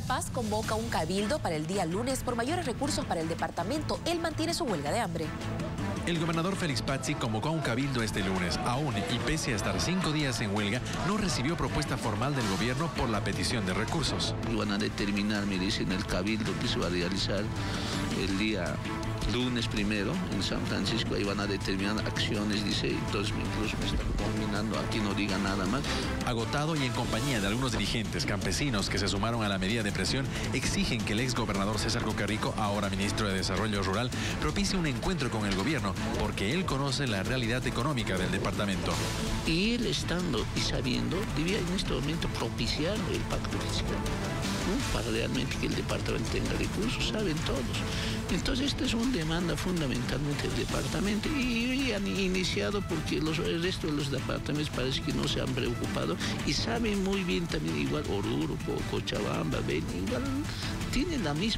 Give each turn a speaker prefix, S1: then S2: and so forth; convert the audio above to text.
S1: La Paz convoca un cabildo para el día lunes por mayores recursos para el departamento. Él mantiene su huelga de hambre.
S2: El gobernador Félix Pazzi convocó a un cabildo este lunes. Aún y pese a estar 5 días en huelga, no recibió propuesta formal del gobierno por la petición de recursos.
S3: Van a determinar, me dicen, el cabildo que se va a realizar el día lunes primero en San Francisco. Ahí van a determinar acciones, dice, entonces incluso me están combinando, aquí no diga nada más.
S2: Agotado y en compañía de algunos dirigentes campesinos que se sumaron a la medida de presión, exigen que el exgobernador César Cocarrico, ahora ministro de Desarrollo Rural, propicie un encuentro con el gobierno, porque él conoce la realidad económica del departamento.
S3: Y él estando y sabiendo, debía en este momento propiciar el pacto fiscal, ¿no? Para realmente que el departamento tenga recursos, saben todos. Entonces esta es una demanda fundamentalmente del departamento y han iniciado porque el resto de los departamentos parece que no se han preocupado y saben muy bien también, igual Oruro, Cochabamba, Beni, igual tienen la misma